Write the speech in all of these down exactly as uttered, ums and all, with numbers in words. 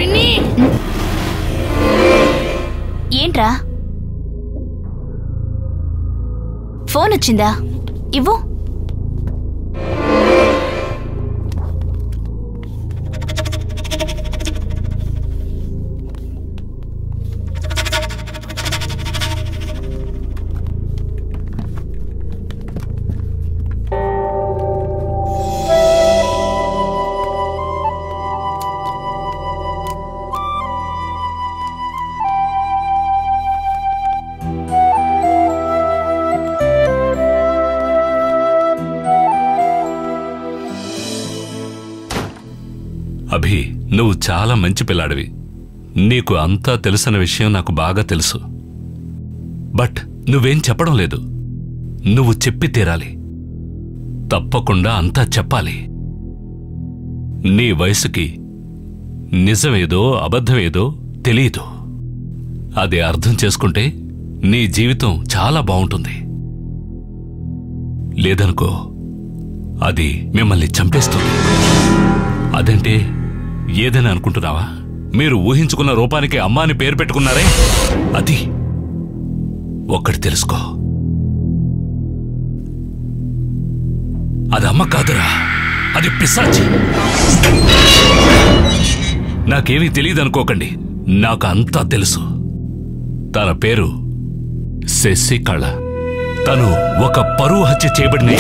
ఏంట్రా ఫోన్ వచ్చిందా? ఇవ్వు. అభి, నువ్వు చాలా మంచి పిల్లాడివి. నీకు అంతా తెలుసన్న విషయం నాకు బాగా తెలుసు. బట్ నువ్వేం చెప్పడం లేదు. నువ్వు చెప్పి తీరాలి. తప్పకుండా అంతా చెప్పాలి. నీ వయసుకి నిజమేదో అబద్ధమేదో తెలీదు. అది అర్థం చేసుకుంటే నీ జీవితం చాలా బావుంటుంది. లేదనుకో, అది మిమ్మల్ని చంపేస్తుంది. అదంటే ఏదని అనుకుంటున్నావా? మీరు ఊహించుకున్న రూపానికి అమ్మాని పేరు పెట్టుకున్నారే, అది ఒక్కటి తెలుసుకో, అది అమ్మ కాదురా, అది పిశాచి. నాకేమీ తెలియదనుకోకండి, నాకు అంతా తెలుసు. తన పేరు శశికళ. తను ఒక పరువు హత్య చేయబడిన,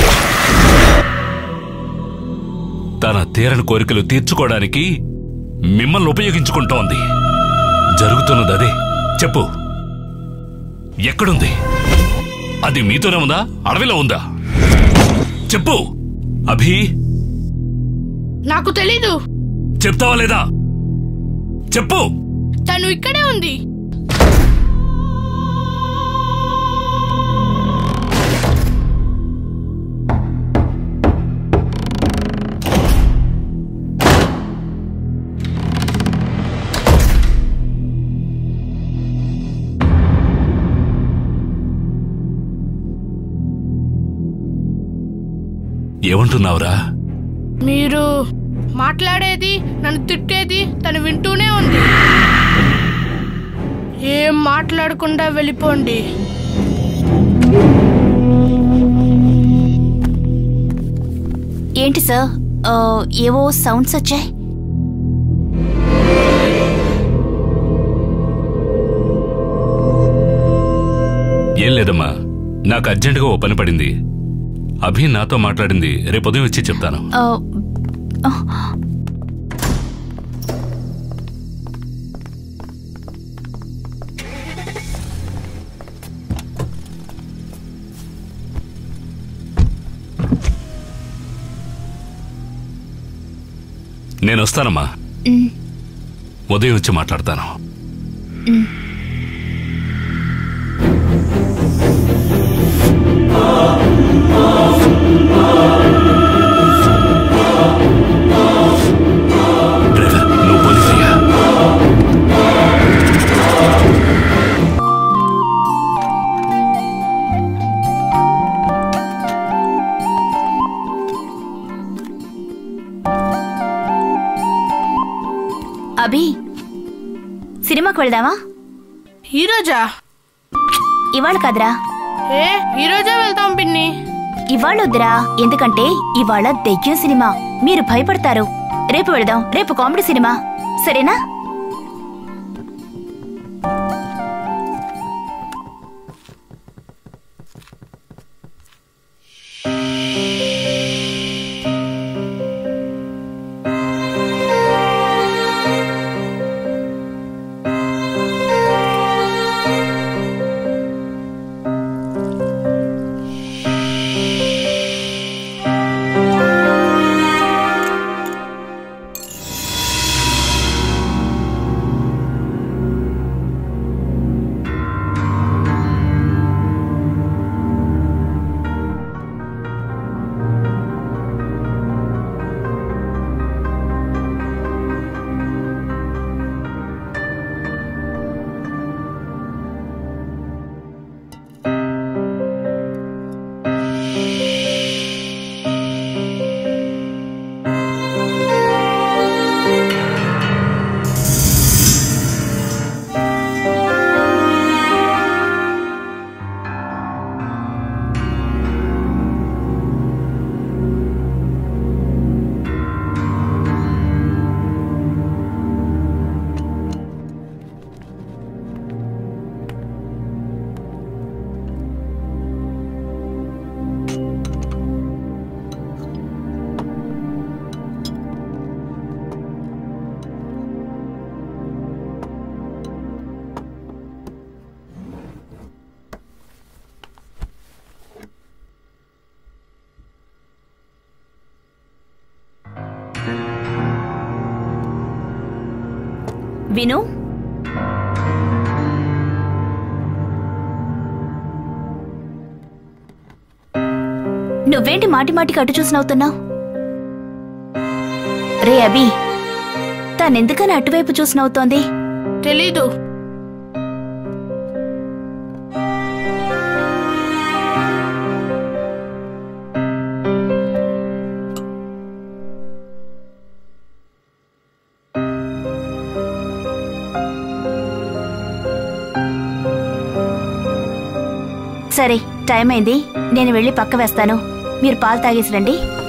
తన తీరని కోరికలు తీర్చుకోవడానికి మిమ్మల్ని ఉపయోగించుకుంటోంది. జరుగుతున్నది అదే. చెప్పు, ఎక్కడుంది? అది మీతోనే ఉందా, అడవిలో ఉందా? చెప్పు అభి. నాకు తెలీదు. చెప్తావా లేదా? చెప్పు. తను ఇక్కడే ఉంది. ఏమంటున్నావురా? మీరు మాట్లాడేది, నన్ను తిట్టేది తను వింటూనే ఉంది. ఏం మాట్లాడకుండా వెళ్ళిపోండి. ఏంటి సార్, ఏవో సౌండ్స్ వచ్చాయి. ఏం లేదమ్మా, నాకు అర్జెంటుగా ఓ పని పడింది. అభి నాతో మాట్లాడింది. రేపు ఉదయం వచ్చి చెప్తాను. నేను వస్తానమ్మా. ఉదయం వచ్చి మాట్లాడతాను. డ్రైవర్, నువ్వు పోలీసయ్యా. అభి, సినిమాకి వెళ్దామా? ఈరోజా? ఇవాళ కాదురా. ఏ, ఈరోజే వెళ్తాం పిన్ని. ఇవాళ వద్దురా, ఎందుకంటే ఇవాళ దెయ్యం సినిమా. మీరు భయపడతారు. రేపు వెళదాం. రేపు కామెడీ సినిమా, సరేనా? విను, నువ్వేంటి మాటి మాటికి అటు చూసి నవ్వుతున్నావు? రే అభి, తనెందుకని అటువైపు చూసి నవ్వుతోంది? తెలీదు. సరే, టైం అయింది, నేను వెళ్ళి పక్క వేస్తాను. మీరు పాలు తాగేసి రండి.